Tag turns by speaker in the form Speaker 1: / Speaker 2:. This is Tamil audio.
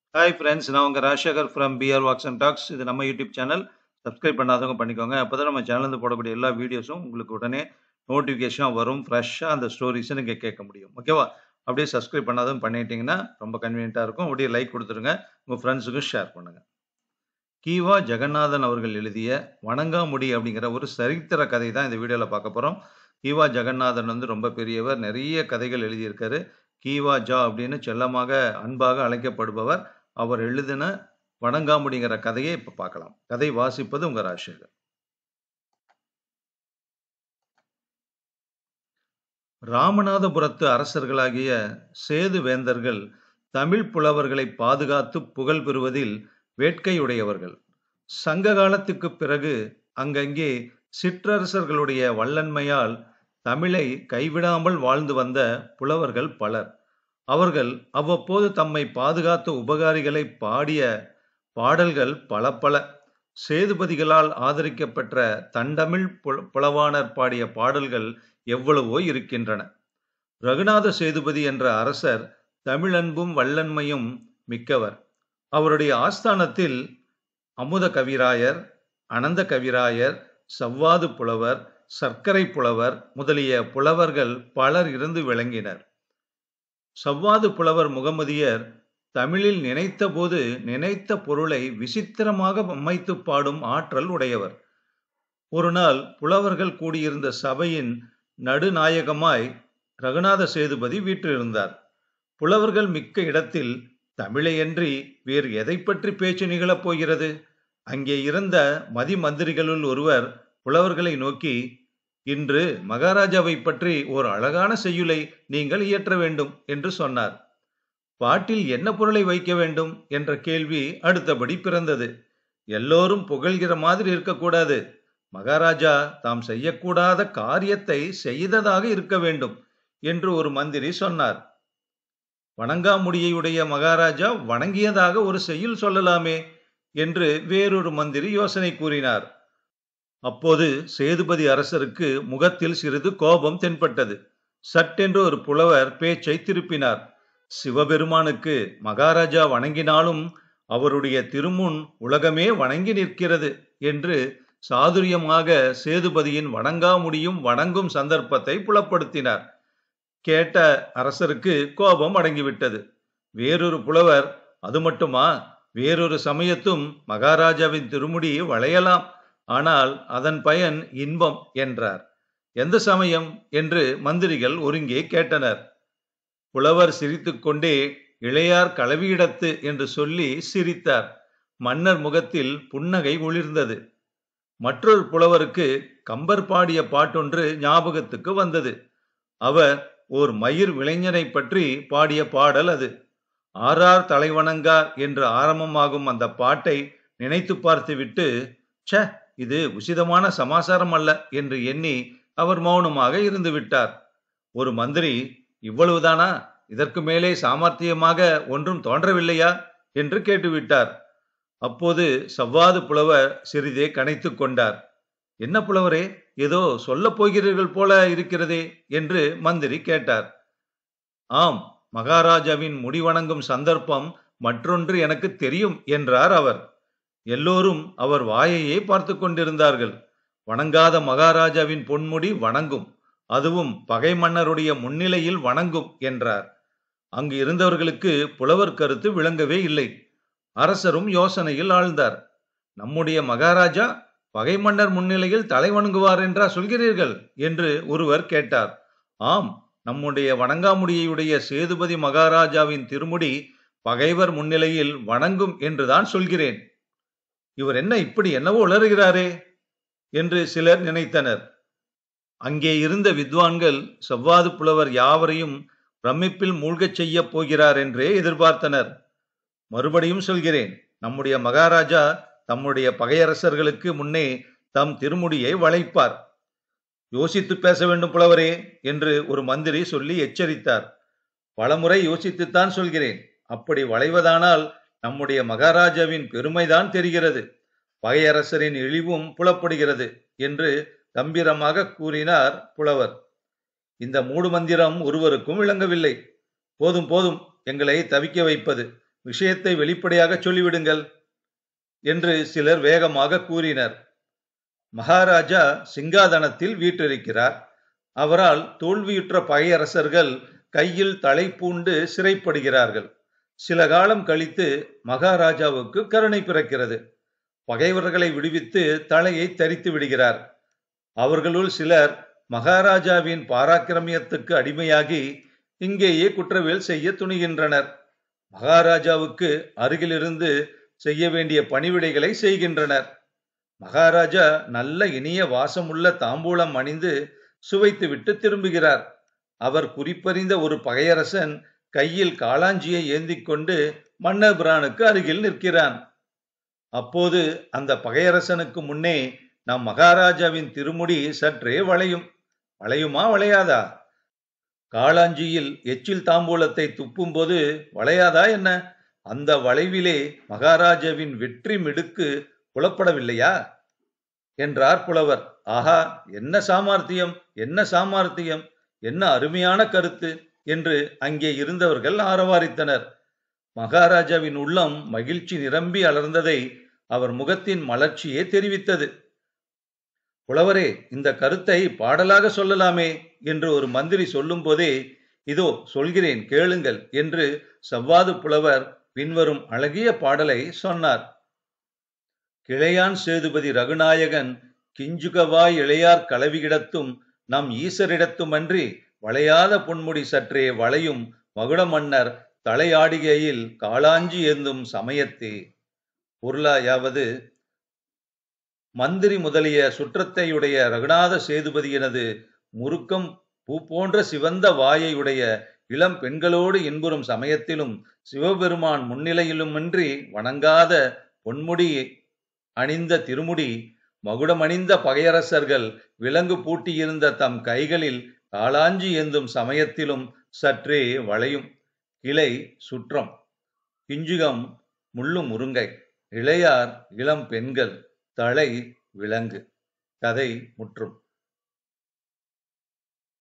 Speaker 1: ஹாய் ஃப்ரெண்ட்ஸ், நான் உங்க Rajasekar from PR walks and talks. இது நம்ம யூடியூப் சேனல். சப்ஸ்கிரைப் பண்ணாதவங்க பண்ணிக்கோங்க. அப்பதான் நம்ம சேனல்ல போடக்கூடிய எல்லா வீடியோஸும் உங்களுக்கு உடனே நோட்டிஃபிகேஷன் வரும். ஃப்ரெஷ்ஷா அந்த ஸ்டோரீஸை நீங்க கேட்க முடியும். ஓகேவா? அப்படியே சப்ஸ்கிரைப் பண்ணாதவங்க பண்ணிட்டீங்கன்னா ரொம்ப கன்வீனியன்ட்டா இருக்கும். அப்படியே லைக் கொடுத்துருங்க. உங்க ஃப்ரெண்ட்ஸுக்கும் ஷேர் பண்ணுங்க. கீவா ஜெகநாதன் அவர்கள் எழுதிய வணங்காமுடி அப்படிங்கிற ஒரு சரித்திர கதை தான் இந்த வீடியோல பார்க்க போறோம். கீவா ஜெகநாதன் வந்து ரொம்ப பெரியவர். நிறைய கதைகள் எழுதியிருக்காரு. கீவா ஜா அப்படின்னு செல்லமாக, அன்பாக அழைக்கப்படுபவர். அவர் எழுதின வணங்காமுடிங்கிற கதையை இப்ப பார்க்கலாம். கதை வாசிப்பது உங்க ராஜசேகர். ராமநாதபுரத்து அரசர்களாகிய சேது வேந்தர்கள் தமிழ் புலவர்களை பாதுகாத்து புகழ் பெறுவதில் வேட்கையுடையவர்கள். சங்க காலத்துக்குப் பிறகு அங்கங்கே சிற்றரசர்களுடைய வல்லன்மையால் தமிழை கைவிடாமல் வாழ்ந்து வந்த புலவர்கள் பலர். அவர்கள் அவ்வப்போது தம்மை பாதுகாத்த உபகாரிகளை பாடிய பாடல்கள் பல பல. சேதுபதிகளால் ஆதரிக்கப்பெற்ற தண்டமிழ் புலவாணர் பாடிய பாடல்கள் எவ்வளவோ இருக்கின்றன. ரகுநாத சேதுபதி என்ற அரசர் தமிழன்பும் வல்லன்மையும் மிக்கவர். அவருடைய ஆஸ்தானத்தில் அமுத கவிராயர், அனந்த கவிராயர், சவ்வாது புலவர், சர்க்கரை புலவர் முதலிய புலவர்கள் பலர் இருந்து விளங்கினர். சவ்வாது புலவர் முகமதியர் தமிழில் நினைத்தபோது நினைத்த பொருளை விசித்திரமாக அமைத்து பாடும் ஆற்றல் உடையவர். ஒரு நாள் புலவர்கள் கூடியிருந்த சபையின் நடுநாயகமாய் ரகுநாத சேதுபதி வீற்றிருந்தார். புலவர்கள் மிக்க இடத்தில் தமிழையன்றி வேறு எதை பற்றி பேச்சு நிகழப் போகிறது? அங்கே இருந்த மதிமந்திரிகளுள் ஒருவர் புலவர்களை நோக்கி, இன்று மகாராஜாவை பற்றி ஓர் அழகான செய்யுளை நீங்கள் இயற்ற வேண்டும் என்று சொன்னார். பாட்டில் என்ன பொருளை வைக்க வேண்டும் என்ற கேள்வி அடுத்தபடி பிறந்தது. எல்லோரும் புகழ்கிற மாதிரி இருக்கக்கூடாது. மகாராஜா தாம் செய்யக்கூடாத காரியத்தை செய்ததாக இருக்க வேண்டும் என்று ஒரு மந்திரி சொன்னார். வணங்காமுடியுடைய மகாராஜா வணங்கியதாக ஒரு செய்யுள் சொல்லலாமே என்று வேறொரு மந்திரி யோசனை கூறினார். அப்போது சேதுபதி அரசருக்கு முகத்தில் சிறிது கோபம் தென்பட்டது. சட்டென்று ஒரு புலவர் பேச்சை திருப்பினார். சிவபெருமானுக்கு மகாராஜா வணங்கினாலும் அவருடைய திருமுன் உலகமே வணங்கி நிற்கிறது என்று சாதுரியமாக சேதுபதியின் வணங்காமுடியும் வணங்கும் சந்தர்ப்பத்தை புலப்படுத்தினார். கேட்ட அரசருக்கு கோபம் அடங்கிவிட்டது. வேறொரு புலவர், அது மட்டுமா, வேறொரு சமயத்தும் மகாராஜாவின் திருமுடி வளையலாம், ஆனால் அதன் பயன் இன்பம் என்றார். எந்த சமயம் என்று மந்திரிகள் ஒருங்கே கேட்டனர். புலவர் சிரித்துக்கொண்டே இளையார் களவியிடத்து என்று சொல்லி சிரித்தார். மன்னர் முகத்தில் புன்னகை ஒளிர்ந்தது. மற்றொரு புலவருக்கு கம்பர் பாடிய பாட்டொன்று ஞாபகத்துக்கு வந்தது. அவர் ஓர் மயிர் விளைஞனை பற்றி பாடிய பாடல் அது. ஆறார் தலைவணங்கார் என்று ஆரம்பமாகும் அந்த பாட்டை நினைத்து பார்த்துவிட்டு, ச, இது உசிதமான சமாசாரம் அல்ல என்று எண்ணி அவர் மௌனமாக இருந்து விட்டார். ஒரு மந்திரி, இவ்வளவுதானா, இதற்கு மேலே சாமர்த்தியமாக ஒன்றும் தோன்றவில்லையா என்று கேட்டுவிட்டார். அப்போது சவ்வாது புலவர் சிறிதே கனைத்து கொண்டார். என்ன புலவரே, ஏதோ சொல்லப் போகிறீர்கள் போல இருக்கிறதே என்று மந்திரி கேட்டார். ஆம், மகாராஜாவின் முடிவணங்கும் சந்தர்ப்பம் மற்றொன்று எனக்கு தெரியும் என்றார் அவர். எல்லோரும் அவர் வாயையே பார்த்து கொண்டிருந்தார்கள். வணங்காத மகாராஜாவின் பொன்முடி வணங்கும், அதுவும் பகை மன்னருடைய முன்னிலையில் வணங்கும் என்றார். அங்கு இருந்தவர்களுக்கு புலவர் கருத்து விளங்கவே இல்லை. அரசரும் யோசனையில் ஆழ்ந்தார். நம்முடைய மகாராஜா பகை மன்னர் முன்னிலையில் தலை வணங்குவார் என்றா சொல்கிறீர்கள் என்று ஒருவர் கேட்டார். ஆம், நம்முடைய வணங்காமுடியுடைய சேதுபதி மகாராஜாவின் திருமுடி பகைவர் முன்னிலையில் வணங்கும் என்றுதான் சொல்கிறேன். இவர் என்ன இப்படி என்னவோ உளறுகிறாரே என்று சிலர் நினைத்தனர். அங்கே இருந்த வித்வான்கள் செவ்வாது புலவர் யாவரையும் பிரமிப்பில் மூழ்கச் செய்ய போகிறார் என்றே எதிர்பார்த்தனர். மறுபடியும் சொல்கிறேன், நம்முடைய மகாராஜா தம்முடைய பகையரசர்களுக்கு முன்னே தம் திருமுடியை வளைப்பார். யோசித்து பேச வேண்டும் புலவரே என்று ஒரு மந்திரி சொல்லி எச்சரித்தார். பலமுறை யோசித்துத்தான் சொல்கிறேன். அப்படி வளைவதானால் நம்முடைய மகாராஜாவின் பெருமைதான் தெரிகிறது, பகையரசரின் இழிவும் புலப்படுகிறது என்று கம்பீரமாக கூறினார் புலவர். இந்த மூடு மந்திரம் ஒருவருக்கும் விளங்கவில்லை. போதும் போதும், எங்களை தவிக்க வைப்பது. விஷயத்தை வெளிப்படையாக சொல்லிவிடுங்கள் என்று சிலர் வேகமாக கூறினர். மகாராஜா சிங்காதனத்தில் வீற்றிருக்கிறார். அவரால் தோல்வியுற்ற பகையரசர்கள் கையில் தலை பூண்டு சிறைப்படுகிறார்கள். சில காலம் கழித்து மகாராஜாவுக்கு கருணை பிறக்கிறது. பகைவர்களை விடுவித்து தலையை தரித்து விடுகிறார். அவர்களுள் சிலர் மகாராஜாவின் பாராக்கிரமியத்துக்கு அடிமையாகி இங்கேயே குற்றவியல் செய்ய துணிகின்றனர். மகாராஜாவுக்கு அருகிலிருந்து செய்ய வேண்டிய பணிவிடைகளை செய்கின்றனர். மகாராஜா நல்ல இனிய வாசமுள்ள தாம்பூலம் அணிந்து சுவைத்துவிட்டு திரும்புகிறார். அவர் குறிப்பறிந்த ஒரு பகையரசன் கையில் காளாஞ்சியை ஏந்திக் கொண்டு மன்னபிரானுக்கு அருகில் நிற்கிறான். அப்போது அந்த பகையரசனுக்கு முன்னே நம் மகாராஜாவின் திருமுடி சற்றே வளையும். வளையுமா வளையாதா? காளாஞ்சியில் எச்சில் தாம்பூலத்தை துப்பும் போது வளையாதா என்ன? அந்த வளைவிலே மகாராஜாவின் வெற்றி மிடுக்கு புலப்படவில்லையா என்றார் புலவர். ஆஹா, என்ன சாமர்த்தியம், என்ன சாமர்த்தியம், என்ன அருமையான கருத்து என்று அங்கே இருந்தவர்கள் ஆரவாரித்தனர். மகாராஜாவின் உள்ளம் மகிழ்ச்சி நிரம்பி அலர்ந்ததை அவர் முகத்தின் மலர்ச்சியே தெரிவித்தது. புலவரே, இந்த கருத்தை பாடலாக சொல்லலாமே என்று ஒரு மந்திரி சொல்லும் போதே, இதோ சொல்கிறேன் கேளுங்கள் என்று சவ்வாது புலவர் பின்வரும் அழகிய பாடலை சொன்னார். கிளையான் சேதுபதி ரகுநாயகன் கிஞ்சுகவாய் இளையார் கலவியிடத்தும் நம் ஈசரிடத்துமன்றி வளையாத பொன்முடி சற்றே வளையும் மகுட மன்னர் தலையாடிகையில் காளாஞ்சி ஏந்தும் சமயத்தே. பொருளாயாவது, மந்திரி முதலிய சுற்றத்தையுடைய ரகுநாத சேதுபதியினது முறுக்கம் பூ போன்ற சிவந்த வாயையுடைய இளம் பெண்களோடு இன்புறும் சமயத்திலும் சிவபெருமான் முன்னிலையிலுமின்றி வணங்காத பொன்முடி அணிந்த திருமுடி மகுடமணிந்த பகையரசர்கள் விலங்கு பூட்டியிருந்த தம் கைகளில் காளாஞ்சி ஏந்தும் சமயத்திலும் சற்றே வளையும். கிளை சுற்றம், கிஞ்சுகம் முள்ளு முருங்கை, இளையார் இளம் பெண்கள், தலை விலங்கு. கதை முற்றும்.